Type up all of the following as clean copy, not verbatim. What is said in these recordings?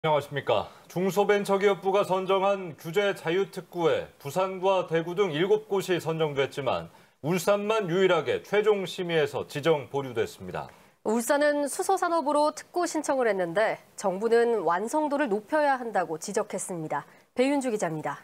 안녕하십니까. 중소벤처기업부가 선정한 규제 자유특구에 부산과 대구 등 7곳이 선정됐지만 울산만 유일하게 최종 심의에서 지정 보류됐습니다. 울산은 수소산업으로 특구 신청을 했는데 정부는 완성도를 높여야 한다고 지적했습니다. 배윤주 기자입니다.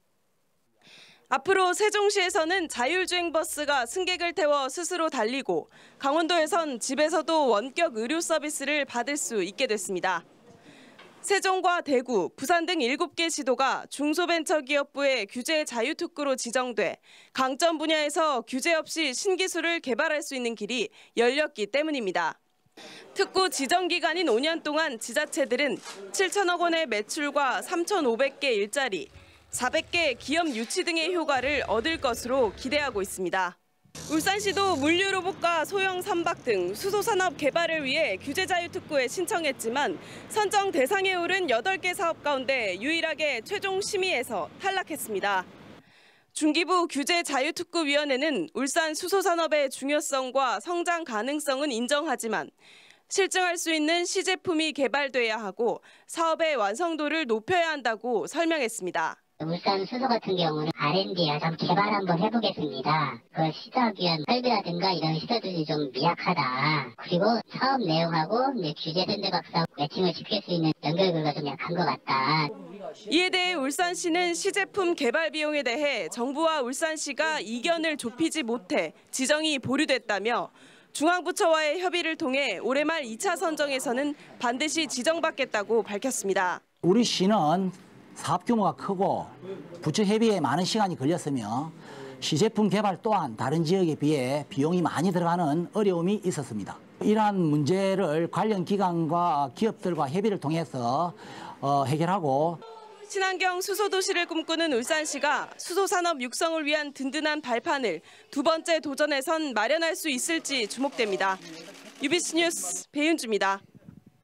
앞으로 세종시에서는 자율주행 버스가 승객을 태워 스스로 달리고 강원도에선 집에서도 원격 의료 서비스를 받을 수 있게 됐습니다. 세종과 대구, 부산 등 7개 시도가 중소벤처기업부의 규제 자유특구로 지정돼 강점 분야에서 규제 없이 신기술을 개발할 수 있는 길이 열렸기 때문입니다. 특구 지정 기간인 5년 동안 지자체들은 7천억 원의 매출과 3,500개 일자리, 400개 기업 유치 등의 효과를 얻을 것으로 기대하고 있습니다. 울산시도 물류로봇과 소형 선박 등 수소산업 개발을 위해 규제 자유특구에 신청했지만 선정 대상에 오른 8개 사업 가운데 유일하게 최종 심의에서 탈락했습니다. 중기부 규제 자유특구위원회는 울산 수소산업의 중요성과 성장 가능성은 인정하지만 실증할 수 있는 시제품이 개발돼야 하고 사업의 완성도를 높여야 한다고 설명했습니다. 울산 수소 같은 경우는 R&D야 좀 개발 한번 해보겠습니다. 그 시작 위한 설비라든가 이런 시설들이 좀 미약하다. 그리고 사업 내용하고 규제 선대박사하고 매칭을 시킬 수 있는 연결고리가 좀 약한 것 같다. 이에 대해 울산시는 시제품 개발 비용에 대해 정부와 울산시가 이견을 좁히지 못해 지정이 보류됐다며 중앙부처와의 협의를 통해 올해 말 2차 선정에서는 반드시 지정받겠다고 밝혔습니다. 우리 시는 사업 규모가 크고 부처 협의에 많은 시간이 걸렸으며 시제품 개발 또한 다른 지역에 비해 비용이 많이 들어가는 어려움이 있었습니다. 이러한 문제를 관련 기관과 기업들과 협의를 통해서 해결하고 친환경 수소도시를 꿈꾸는 울산시가 수소산업 육성을 위한 든든한 발판을 두 번째 도전에선 마련할 수 있을지 주목됩니다. UBC 뉴스 배윤주입니다.